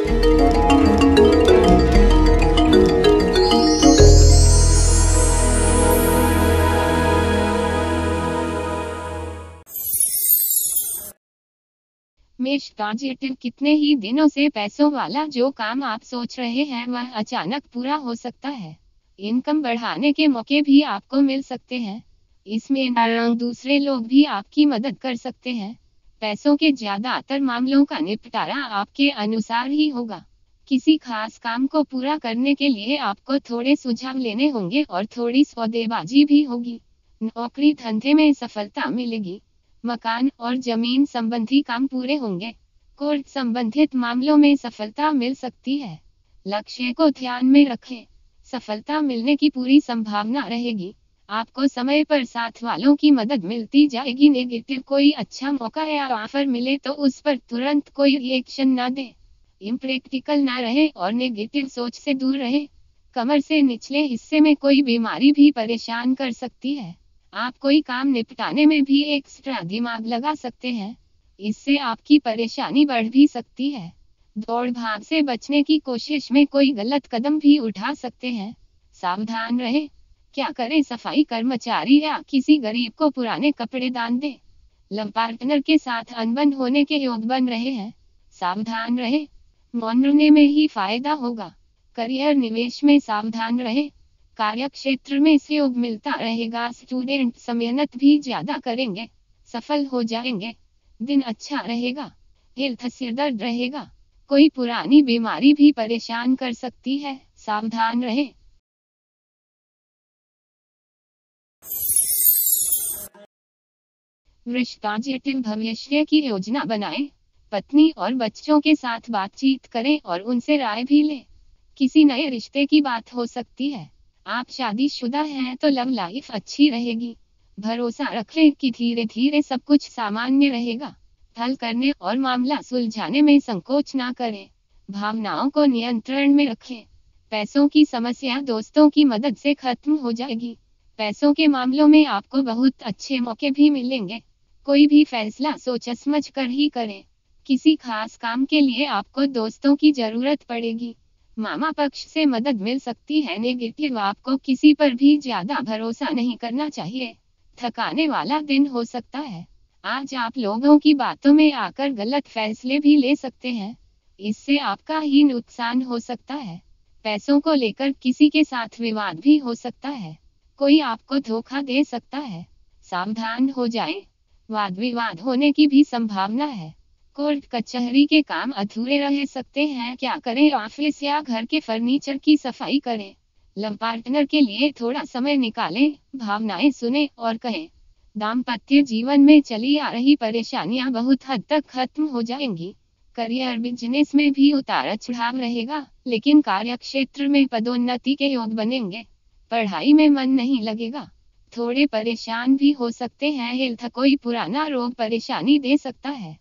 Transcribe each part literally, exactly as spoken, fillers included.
मेष राजि, कितने ही दिनों से पैसों वाला जो काम आप सोच रहे हैं वह अचानक पूरा हो सकता है। इनकम बढ़ाने के मौके भी आपको मिल सकते हैं। इसमें दूसरे लोग भी आपकी मदद कर सकते हैं। पैसों के ज्यादातर मामलों का निपटारा आपके अनुसार ही होगा। किसी खास काम को पूरा करने के लिए आपको थोड़े सुझाव लेने होंगे और थोड़ी सौदेबाजी भी होगी। नौकरी धंधे में सफलता मिलेगी। मकान और जमीन संबंधी काम पूरे होंगे। कोर्ट संबंधित मामलों में सफलता मिल सकती है। लक्ष्य को ध्यान में रखें, सफलता मिलने की पूरी संभावना रहेगी। आपको समय पर साथ वालों की मदद मिलती जाएगी। नेगेटिव, कोई अच्छा मौका या ऑफर मिले तो उस पर तुरंत कोई रिएक्शन ना दें। इम्प्रैक्टिकल ना रहे और नेगेटिव सोच से दूर रहे। कमर से निचले हिस्से में कोई बीमारी भी परेशान कर सकती है। आप कोई काम निपटाने में भी एक्स्ट्रा दिमाग लगा सकते हैं, इससे आपकी परेशानी बढ़ भी सकती है। दौड़ भाग से बचने की कोशिश में कोई गलत कदम भी उठा सकते हैं, सावधान रहें। क्या करें, सफाई कर्मचारी या किसी गरीब को पुराने कपड़े दान दें। लव पार्टनर के साथ अनबन होने के योग बन रहे हैं, सावधान रहें। मौन रहने में ही फायदा होगा। करियर निवेश में सावधान रहें। कार्य क्षेत्र में सहयोग मिलता रहेगा। स्टूडेंट मेहनत भी ज्यादा करेंगे, सफल हो जाएंगे। दिन अच्छा रहेगा। हेल्थ, सिर दर्द रहेगा। कोई पुरानी बीमारी भी परेशान कर सकती है, सावधान रहें। वृश्चिक, जटिल भविष्य की योजना बनाएं। पत्नी और बच्चों के साथ बातचीत करें और उनसे राय भी लें। किसी नए रिश्ते की बात हो सकती है। आप शादीशुदा हैं तो लव लाइफ अच्छी रहेगी। भरोसा रखें कि धीरे धीरे सब कुछ सामान्य रहेगा। हल करने और मामला सुलझाने में संकोच ना करें। भावनाओं को नियंत्रण में रखें। पैसों की समस्या दोस्तों की मदद से खत्म हो जाएगी। पैसों के मामलों में आपको बहुत अच्छे मौके भी मिलेंगे। कोई भी फैसला सोच समझ कर ही करें। किसी खास काम के लिए आपको दोस्तों की जरूरत पड़ेगी। मामा पक्ष से मदद मिल सकती है। नेगेटिव, आपको किसी पर भी ज्यादा भरोसा नहीं करना चाहिए। थकाने वाला दिन हो सकता है। आज आप लोगों की बातों में आकर गलत फैसले भी ले सकते हैं, इससे आपका ही नुकसान हो सकता है। पैसों को लेकर किसी के साथ विवाद भी हो सकता है। कोई आपको धोखा दे सकता है, सावधान हो जाएं। वाद विवाद होने की भी संभावना है। कोर्ट कचहरी के काम अधूरे रह सकते हैं। क्या करें, ऑफिस या घर के फर्नीचर की सफाई करें। लव पार्टनर के लिए थोड़ा समय निकालें, भावनाएं सुने और कहें। दाम्पत्य जीवन में चली आ रही परेशानियां बहुत हद तक खत्म हो जाएंगी। करियर बिजनेस में भी उतार चढ़ाव रहेगा, लेकिन कार्य क्षेत्र में पदोन्नति के योग बनेंगे। पढ़ाई में मन नहीं लगेगा, थोड़े परेशान भी हो सकते हैं। हेल्थ, कोई पुराना रोग परेशानी दे सकता है।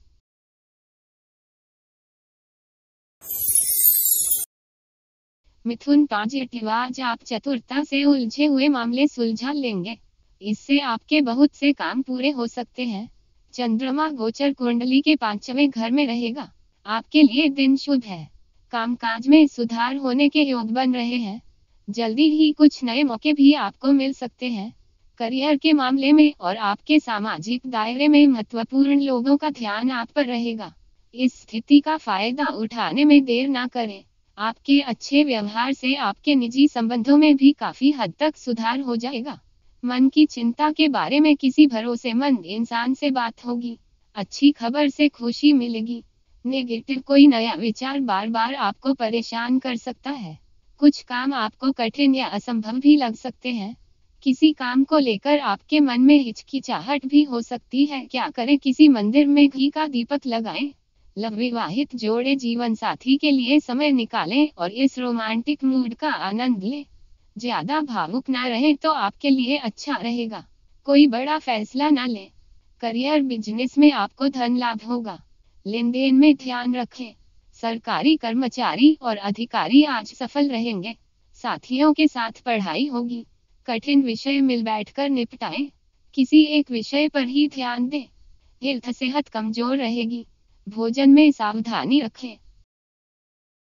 मिथुन, पॉजिटिव, आज आप चतुरता से उलझे हुए मामले सुलझा लेंगे, इससे आपके बहुत से काम पूरे हो सकते हैं। चंद्रमा गोचर कुंडली के पांचवें घर में रहेगा। आपके लिए दिन शुभ है। कामकाज में सुधार होने के योग बन रहे हैं। जल्दी ही कुछ नए मौके भी आपको मिल सकते हैं। करियर के मामले में और आपके सामाजिक दायरे में महत्वपूर्ण लोगों का ध्यान आप पर रहेगा। इस स्थिति का फायदा उठाने में देर ना करें। आपके अच्छे व्यवहार से आपके निजी संबंधों में भी काफी हद तक सुधार हो जाएगा। मन की चिंता के बारे में किसी भरोसेमंद इंसान से बात होगी। अच्छी खबर से खुशी मिलेगी। नेगेटिव, कोई नया विचार बार बार आपको परेशान कर सकता है। कुछ काम आपको कठिन या असंभव भी लग सकते हैं। किसी काम को लेकर आपके मन में हिचकिचाहट भी हो सकती है। क्या करें, किसी मंदिर में घी का दीपक लगाएं। लव, विवाहित जोड़े जीवन साथी के लिए समय निकालें और इस रोमांटिक मूड का आनंद लें। ज्यादा भावुक ना रहें तो आपके लिए अच्छा रहेगा। कोई बड़ा फैसला ना लें। करियर बिजनेस में आपको धन लाभ होगा। लेन देन में ध्यान रखें। सरकारी कर्मचारी और अधिकारी आज सफल रहेंगे। साथियों के साथ पढ़ाई होगी। कठिन विषय मिल बैठकर निपटाएं। किसी एक विषय पर ही ध्यान दें। हेल्थ, सेहत कमजोर रहेगी। भोजन में सावधानी रखें।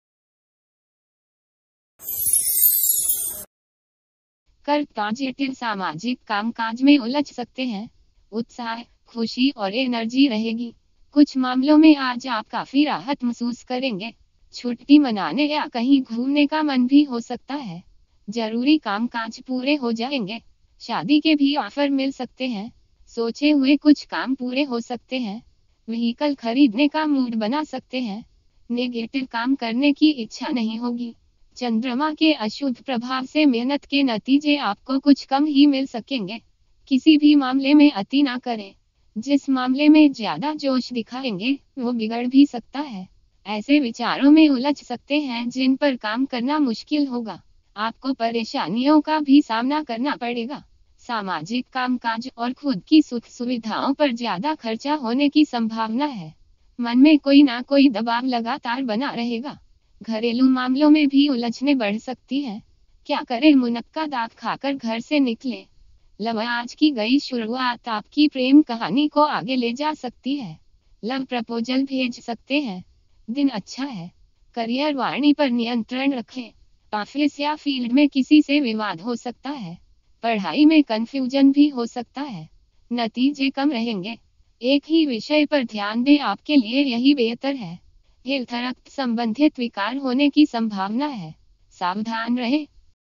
कर्क पॉजिटिव सामाजिक कामकाज में उलझ सकते हैं। उत्साह, खुशी और एनर्जी रहेगी। कुछ मामलों में आज आप काफी राहत महसूस करेंगे। छुट्टी मनाने या कहीं घूमने का मन भी हो सकता है। जरूरी कामकाज पूरे हो जाएंगे। शादी के भी ऑफर मिल सकते हैं। सोचे हुए कुछ काम पूरे हो सकते हैं। व्हीकल खरीदने का मूड बना सकते हैं। नेगेटिव काम करने की इच्छा नहीं होगी। चंद्रमा के अशुभ प्रभाव से मेहनत के नतीजे आपको कुछ कम ही मिल सकेंगे। किसी भी मामले में अति ना करें। जिस मामले में ज्यादा जोश दिखाएंगे वो बिगड़ भी सकता है। ऐसे विचारों में उलझ सकते हैं जिन पर काम करना मुश्किल होगा। आपको परेशानियों का भी सामना करना पड़ेगा। सामाजिक कामकाज और खुद की सुख सुविधाओं पर ज्यादा खर्चा होने की संभावना है। मन में कोई ना कोई दबाव लगातार बना रहेगा। घरेलू मामलों में भी उलझने बढ़ सकती हैं। क्या करें, मुनक्का दाग खाकर घर से निकले। लव, आज की गई शुरुआत आपकी प्रेम कहानी को आगे ले जा सकती है। लव प्रपोजल भेज सकते हैं। दिन अच्छा है। करियर, वाणी पर नियंत्रण रखें। ऑफिस या फील्ड में किसी से विवाद हो सकता है। पढ़ाई में कंफ्यूजन भी हो सकता है। नतीजे कम रहेंगे। एक ही विषय पर ध्यान दें, आपके लिए यही बेहतर है। हेल्थ, रक्त संबंधित विकार होने की संभावना है। सावधान रहें।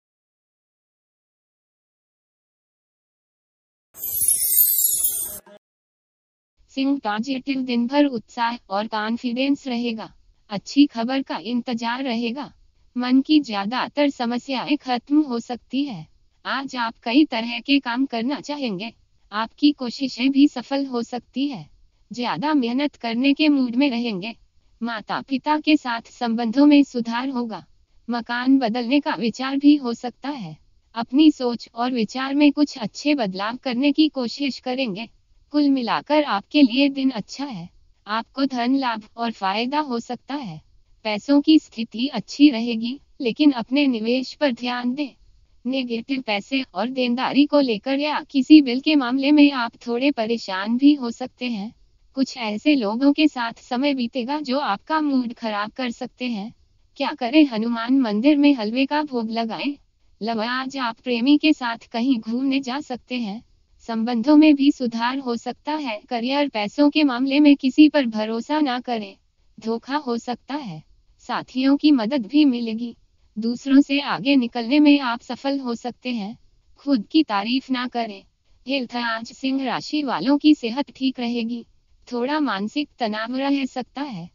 सिंह, पॉजिटिव दिन भर उत्साह और कॉन्फिडेंस रहेगा। अच्छी खबर का इंतजार रहेगा। मन की ज्यादातर समस्याएं खत्म हो सकती है। आज आप कई तरह के काम करना चाहेंगे। आपकी कोशिशें भी सफल हो सकती है। ज्यादा मेहनत करने के मूड में रहेंगे। माता पिता के साथ संबंधों में सुधार होगा। मकान बदलने का विचार भी हो सकता है। अपनी सोच और विचार में कुछ अच्छे बदलाव करने की कोशिश करेंगे। कुल मिलाकर आपके लिए दिन अच्छा है। आपको धन लाभ और फायदा हो सकता है। पैसों की स्थिति अच्छी रहेगी, लेकिन अपने निवेश पर ध्यान दें। नेगेटिव, पैसे और देनदारी को लेकर या किसी बिल के मामले में आप थोड़े परेशान भी हो सकते हैं। कुछ ऐसे लोगों के साथ समय बीतेगा जो आपका मूड खराब कर सकते हैं। क्या करें, हनुमान मंदिर में हलवे का भोग लगाएं। लव, आज आप प्रेमी के साथ कहीं घूमने जा सकते हैं। संबंधों में भी सुधार हो सकता है। करियर, पैसों के मामले में किसी पर भरोसा ना करें। धोखा हो सकता है। साथियों की मदद भी मिलेगी। दूसरों से आगे निकलने में आप सफल हो सकते हैं। खुद की तारीफ ना करें। हेल्थ, आज सिंह राशि वालों की सेहत ठीक रहेगी। थोड़ा मानसिक तनाव रह सकता है।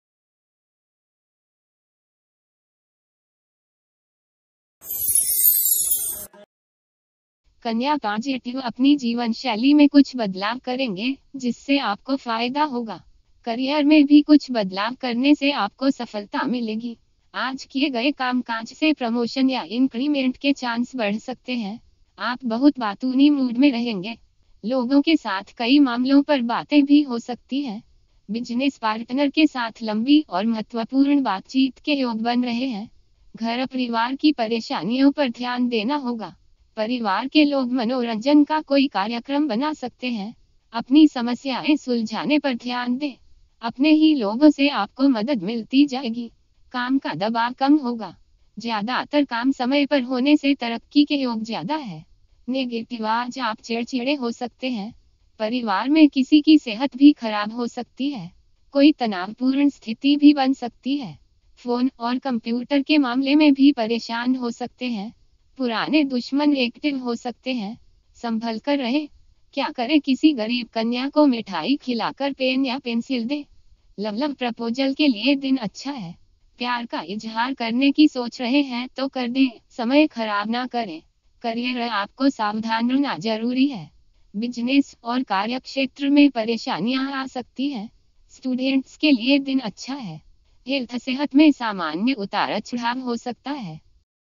कन्या, पॉजिटिव, अपनी जीवन शैली में कुछ बदलाव करेंगे जिससे आपको फायदा होगा। करियर में भी कुछ बदलाव करने से आपको सफलता मिलेगी। आज किए गए कामकाज से प्रमोशन या इंक्रीमेंट के चांस बढ़ सकते हैं। आप बहुत बातूनी मूड में रहेंगे। लोगों के साथ कई मामलों पर बातें भी हो सकती हैं। बिजनेस पार्टनर के साथ लंबी और महत्वपूर्ण बातचीत के योग बन रहे हैं। घर परिवार की परेशानियों पर ध्यान देना होगा। परिवार के लोग मनोरंजन का कोई कार्यक्रम बना सकते हैं। अपनी समस्याएं सुलझाने पर ध्यान दें। अपने ही लोगों से आपको मदद मिलती जाएगी। काम का दबाव कम होगा। ज्यादातर काम समय पर होने से तरक्की के योग ज्यादा है। नेगेटिव, आज आप चिड़चिड़े हो सकते हैं। परिवार में किसी की सेहत भी खराब हो सकती है। कोई तनावपूर्ण स्थिति भी बन सकती है। फोन और कंप्यूटर के मामले में भी परेशान हो सकते हैं। पुराने दुश्मन एक्टिव हो सकते हैं। संभल कर रहें। क्या करें, किसी गरीब कन्या को मिठाई खिलाकर पेन या पेंसिल दे। लव, लव प्रपोजल के लिए दिन अच्छा है। प्यार का इजहार करने की सोच रहे हैं तो कर दें, समय खराब ना करें। करियर, आपको सावधान रहना जरूरी है। बिजनेस और कार्य क्षेत्र में परेशानियां आ सकती हैं। स्टूडेंट्स के लिए दिन अच्छा है। हेल्थ, सेहत में सामान्य उतार चढ़ाव हो सकता है।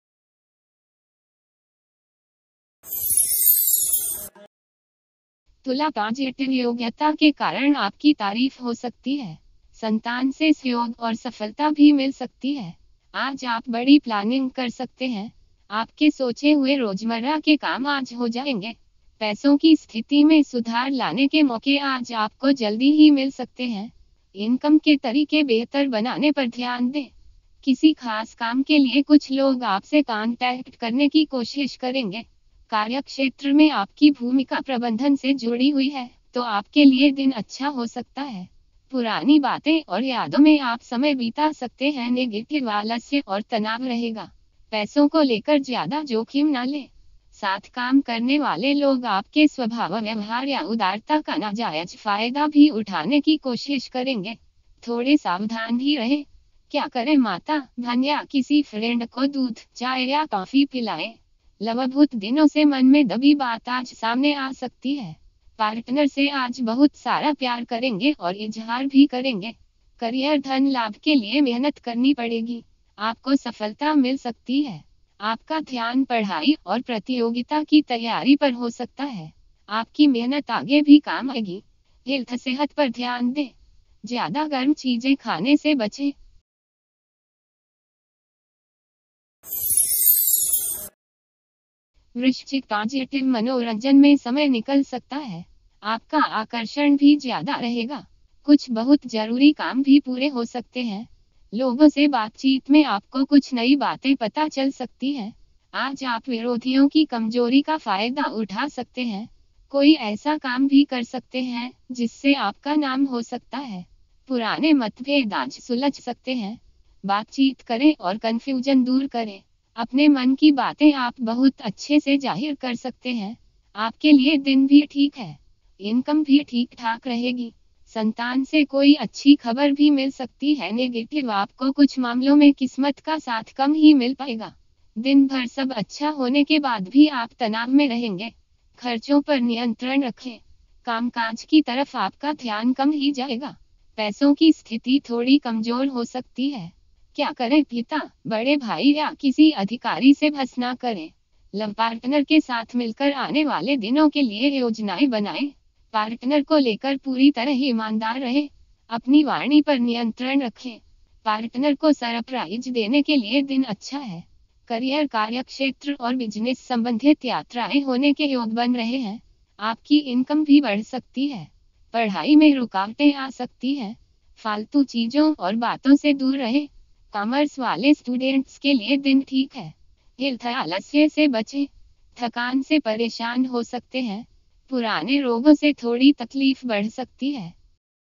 तुला, पॉजिटिव, योग्यता के कारण आपकी तारीफ हो सकती है। संतान से सहयोग और सफलता भी मिल सकती है। आज आप बड़ी प्लानिंग कर सकते हैं। आपके सोचे हुए रोजमर्रा के काम आज हो जाएंगे। पैसों की स्थिति में सुधार लाने के मौके आज आपको जल्दी ही मिल सकते हैं। इनकम के तरीके बेहतर बनाने पर ध्यान दें। किसी खास काम के लिए कुछ लोग आपसे कांटेक्ट करने की कोशिश करेंगे। कार्यक्षेत्र में आपकी भूमिका प्रबंधन से जुड़ी हुई है, तो आपके लिए दिन अच्छा हो सकता है। पुरानी बातें और यादों में आप समय बिता सकते हैं। नेगेटिव आलस्य और तनाव रहेगा। पैसों को लेकर ज्यादा जोखिम न लें। साथ काम करने वाले लोग आपके स्वभाव, व्यवहार या उदारता का नाजायज फायदा भी उठाने की कोशिश करेंगे। थोड़े सावधान ही रहें। क्या करें? माता, बहन या किसी फ्रेंड को दूध, चाय या कॉफी पिलाएं। लवभूत दिनों से मन में दबी बात आज सामने आ सकती है। पार्टनर से आज बहुत सारा प्यार करेंगे और इजहार भी करेंगे। करियर, धन लाभ के लिए मेहनत करनी पड़ेगी। आपको सफलता मिल सकती है। आपका ध्यान पढ़ाई और प्रतियोगिता की तैयारी पर हो सकता है। आपकी मेहनत आगे भी काम आएगी। हेल्थ, सेहत पर ध्यान दें। ज्यादा गर्म चीजें खाने से बचें। वृश्चिक, पॉजिटिव मनोरंजन में समय निकल सकता है। आपका आकर्षण भी ज्यादा रहेगा। कुछ बहुत जरूरी काम भी पूरे हो सकते हैं। लोगों से बातचीत में आपको कुछ नई बातें पता चल सकती हैं। आज आप विरोधियों की कमजोरी का फायदा उठा सकते हैं। कोई ऐसा काम भी कर सकते हैं जिससे आपका नाम हो सकता है। पुराने मतभेद आज सुलझ सकते हैं। बातचीत करें और कंफ्यूजन दूर करें। अपने मन की बातें आप बहुत अच्छे से जाहिर कर सकते हैं। आपके लिए दिन भी ठीक है। इनकम भी ठीक ठाक रहेगी। संतान से कोई अच्छी खबर भी मिल सकती है। नेगेटिव, आपको कुछ मामलों में किस्मत का साथ कम ही मिल पाएगा। दिन भर सब अच्छा होने के बाद भी आप तनाव में रहेंगे। खर्चों पर नियंत्रण रखें। कामकाज की तरफ आपका ध्यान कम ही जाएगा। पैसों की स्थिति थोड़ी कमजोर हो सकती है। क्या करें? पिता, बड़े भाई या किसी अधिकारी से बहस ना करें। लव पार्टनर के साथ मिलकर आने वाले दिनों के लिए योजनाएं बनाएं। पार्टनर को लेकर पूरी तरह ईमानदार रहें। अपनी वाणी पर नियंत्रण रखें। पार्टनर को सरप्राइज देने के लिए दिन अच्छा है। करियर, कार्यक्षेत्र और बिजनेस संबंधित यात्राएं होने के योग बन रहे हैं। आपकी इनकम भी बढ़ सकती है। पढ़ाई में रुकावटें आ सकती हैं। फालतू चीजों और बातों से दूर रहें। कॉमर्स वाले स्टूडेंट्स के लिए दिन ठीक है। हेल्थ, आलस्य से बचें। थकान से परेशान हो सकते हैं। पुराने रोगों से थोड़ी तकलीफ बढ़ सकती है।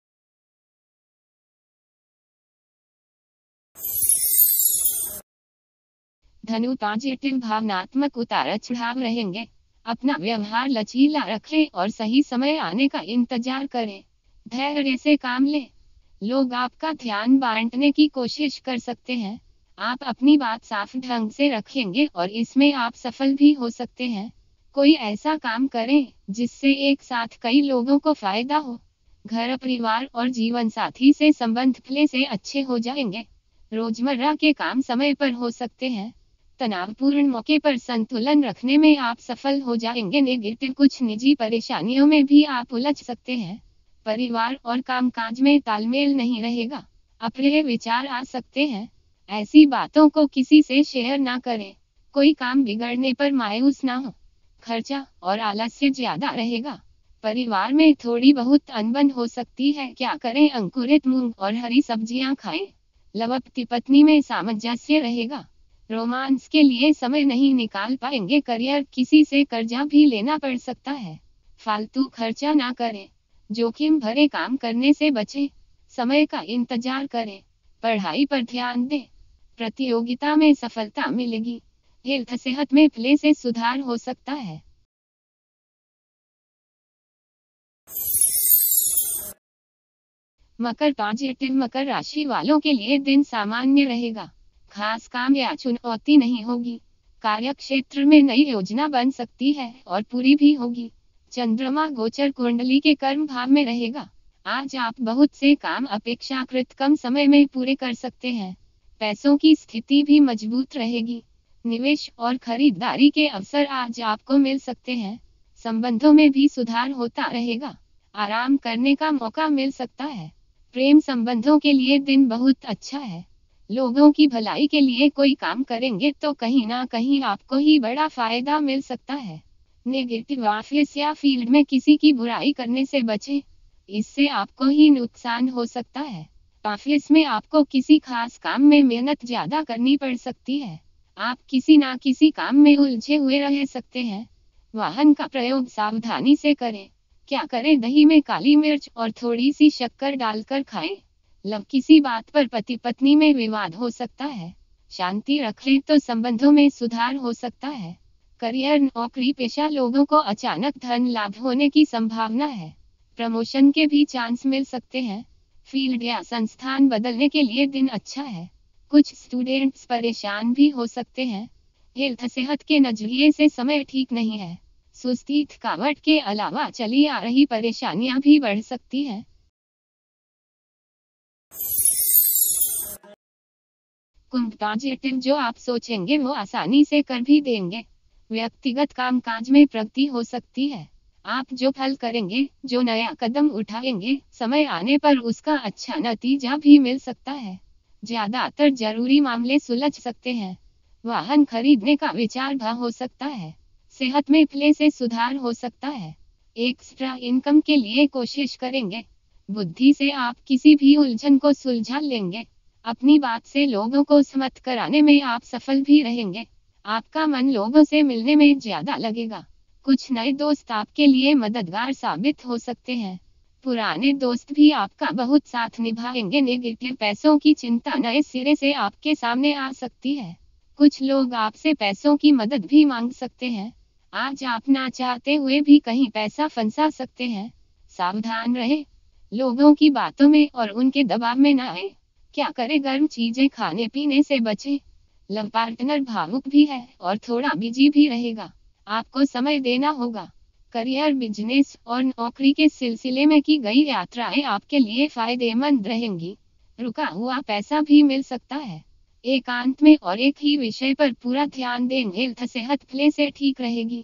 धनु, पॉजिटिव भावनात्मक उतार चढ़ाव रहेंगे। अपना व्यवहार लचीला रखें और सही समय आने का इंतजार करें। धैर्य से काम लें। लोग आपका ध्यान बांटने की कोशिश कर सकते हैं। आप अपनी बात साफ ढंग से रखेंगे और इसमें आप सफल भी हो सकते हैं। कोई ऐसा काम करें जिससे एक साथ कई लोगों को फायदा हो। घर, परिवार और जीवन साथी से संबंध पहले से अच्छे हो जाएंगे। रोजमर्रा के काम समय पर हो सकते हैं। तनावपूर्ण मौके पर संतुलन रखने में आप सफल हो जाएंगे। नेगेटिव, कुछ निजी परेशानियों में भी आप उलझ सकते हैं। परिवार और कामकाज में तालमेल नहीं रहेगा। अप्रिय विचार आ सकते हैं। ऐसी बातों को किसी से शेयर ना करें। कोई काम बिगड़ने पर मायूस ना हो। खर्चा और आलस्य ज्यादा रहेगा। परिवार में थोड़ी बहुत अनबन हो सकती है। क्या करें? अंकुरित मूंग और हरी सब्जियां खाएं। लव, पति पत्नी में सामंजस्य रहेगा। रोमांस के लिए समय नहीं निकाल पाएंगे। करियर, किसी से कर्जा भी लेना पड़ सकता है। फालतू खर्चा ना करें। जोखिम भरे काम करने से बचें। समय का इंतजार करें। पढ़ाई पर ध्यान दें। प्रतियोगिता में सफलता मिलेगी। हेल्थ, सेहत में पहले से सुधार हो सकता है। मकर, पॉजिटिव, मकर राशि वालों के लिए दिन सामान्य रहेगा। खास काम या चुनौती नहीं होगी। कार्यक्षेत्र में नई योजना बन सकती है और पूरी भी होगी। चंद्रमा गोचर कुंडली के कर्म भाव में रहेगा। आज आप बहुत से काम अपेक्षाकृत कम समय में पूरे कर सकते हैं। पैसों की स्थिति भी मजबूत रहेगी। निवेश और खरीदारी के अवसर आज आपको मिल सकते हैं। संबंधों में भी सुधार होता रहेगा। आराम करने का मौका मिल सकता है। प्रेम संबंधों के लिए दिन बहुत अच्छा है। लोगों की भलाई के लिए कोई काम करेंगे तो कहीं ना कहीं आपको ही बड़ा फायदा मिल सकता है। नेगेटिव, ऑफिस या फील्ड में किसी की बुराई करने से बचें। इससे आपको ही नुकसान हो सकता है। ऑफिस में आपको किसी खास काम में मेहनत ज्यादा करनी पड़ सकती है। आप किसी ना किसी काम में उलझे हुए रह सकते हैं। वाहन का प्रयोग सावधानी से करें। क्या करें, दही में काली मिर्च और थोड़ी सी शक्कर डालकर खाएं। लव, किसी बात पर पति पत्नी में विवाद हो सकता है। शांति रखें तो संबंधों में सुधार हो सकता है। करियर, नौकरी पेशा लोगों को अचानक धन लाभ होने की संभावना है। प्रमोशन के भी चांस मिल सकते हैं। फील्ड या संस्थान बदलने के लिए दिन अच्छा है। कुछ स्टूडेंट्स परेशान भी हो सकते हैं। हेल्थ, सेहत के नजरिए से समय ठीक नहीं है। सुस्ती, थकावट के अलावा चली आ रही परेशानियां भी बढ़ सकती हैं। कुंभ, पॉजिटिव, जो आप सोचेंगे वो आसानी से कर भी देंगे। व्यक्तिगत कामकाज में प्रगति हो सकती है। आप जो फल करेंगे, जो नया कदम उठाएंगे, समय आने पर उसका अच्छा नतीजा भी मिल सकता है। ज्यादातर जरूरी मामले सुलझ सकते हैं। वाहन खरीदने का विचार भी हो सकता है। सेहत में पहले से सुधार हो सकता है। एक्स्ट्रा इनकम के लिए कोशिश करेंगे। बुद्धि से आप किसी भी उलझन को सुलझा लेंगे। अपनी बात से लोगों को सहमत कराने में आप सफल भी रहेंगे। आपका मन लोगों से मिलने में ज्यादा लगेगा। कुछ नए दोस्त आपके लिए मददगार साबित हो सकते हैं। पुराने दोस्त भी आपका बहुत साथ निभाएंगे। नेगेटिव, पैसों की चिंता नए सिरे से आपके सामने आ सकती है। कुछ लोग आपसे पैसों की मदद भी मांग सकते हैं। आज आप ना चाहते हुए भी कहीं पैसा फंसा सकते हैं। सावधान रहें, लोगों की बातों में और उनके दबाव में ना आए। क्या करें, गर्म चीजें खाने पीने से बचें। लव, पार्टनर भावुक भी है और थोड़ा बिजी भी रहेगा। आपको समय देना होगा। करियर, बिजनेस और नौकरी के सिलसिले में की गई यात्राएं आपके लिए फायदेमंद रहेंगी। रुका हुआ पैसा भी मिल सकता है। एकांत में और एक ही विषय पर पूरा ध्यान दें। हेल्थ, सेहत पहले से ठीक रहेगी।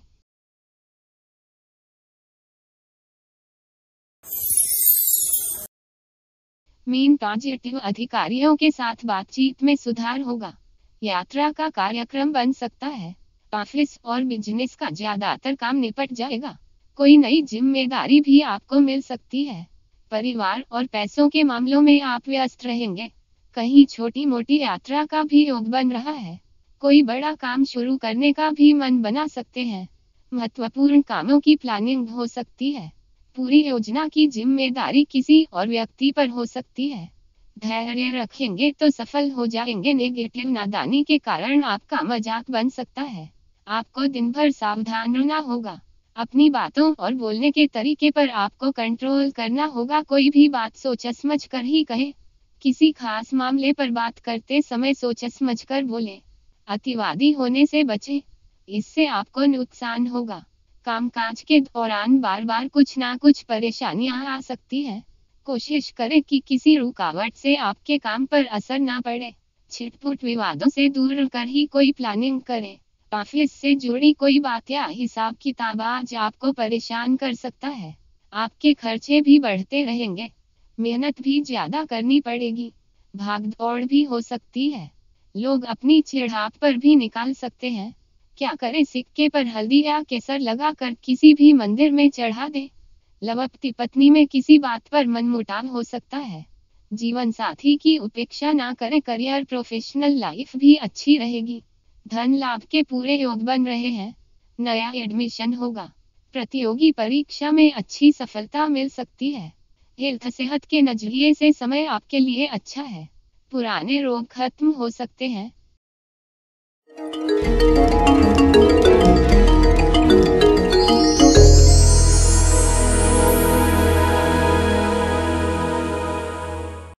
मीन, पॉजिटिव, अधिकारियों के साथ बातचीत में सुधार होगा। यात्रा का कार्यक्रम बन सकता है। ऑफिस और बिजनेस का ज्यादातर काम निपट जाएगा। कोई नई जिम्मेदारी भी आपको मिल सकती है। परिवार और पैसों के मामलों में आप व्यस्त रहेंगे। कहीं छोटी मोटी यात्रा का भी योग बन रहा है। कोई बड़ा काम शुरू करने का भी मन बना सकते हैं। महत्वपूर्ण कामों की प्लानिंग हो सकती है। पूरी योजना की जिम्मेदारी किसी और व्यक्ति पर हो सकती है। धैर्य रखेंगे तो सफल हो जाएंगे। नेगेटिव, नादानी के कारण आपका मजाक बन सकता है। आपको दिन भर सावधान रहना होगा। अपनी बातों और बोलने के तरीके पर आपको कंट्रोल करना होगा। कोई भी बात सोच समझ कर ही कहे। किसी खास मामले पर बात करते समय सोच समझ कर बोले। अतिवादी होने से बचें, इससे आपको नुकसान होगा। कामकाज के दौरान बार बार कुछ ना कुछ परेशानियां आ सकती हैं। कोशिश करें कि किसी रुकावट से आपके काम पर असर ना पड़े। छिटपुट विवादों से दूर कर ही कोई प्लानिंग करें। ऑफिस से जुड़ी कोई बात या हिसाब किताब आज आपको परेशान कर सकता है। आपके खर्चे भी बढ़ते रहेंगे। मेहनत भी ज्यादा करनी पड़ेगी। भाग दौड़ भी हो सकती है। लोग अपनी चिढ़ाप पर भी निकाल सकते हैं। क्या करें, सिक्के पर हल्दी या केसर लगाकर किसी भी मंदिर में चढ़ा दें। लव, पति पत्नी में किसी बात पर मनमुटाव हो सकता है। जीवन साथी की उपेक्षा ना करें। करियर, प्रोफेशनल लाइफ भी अच्छी रहेगी। धन लाभ के पूरे योग बन रहे हैं। नया एडमिशन होगा। प्रतियोगी परीक्षा में अच्छी सफलता मिल सकती है। हेल्थ, सेहत के नजरिए से समय आपके लिए अच्छा है। पुराने रोग खत्म हो सकते हैं।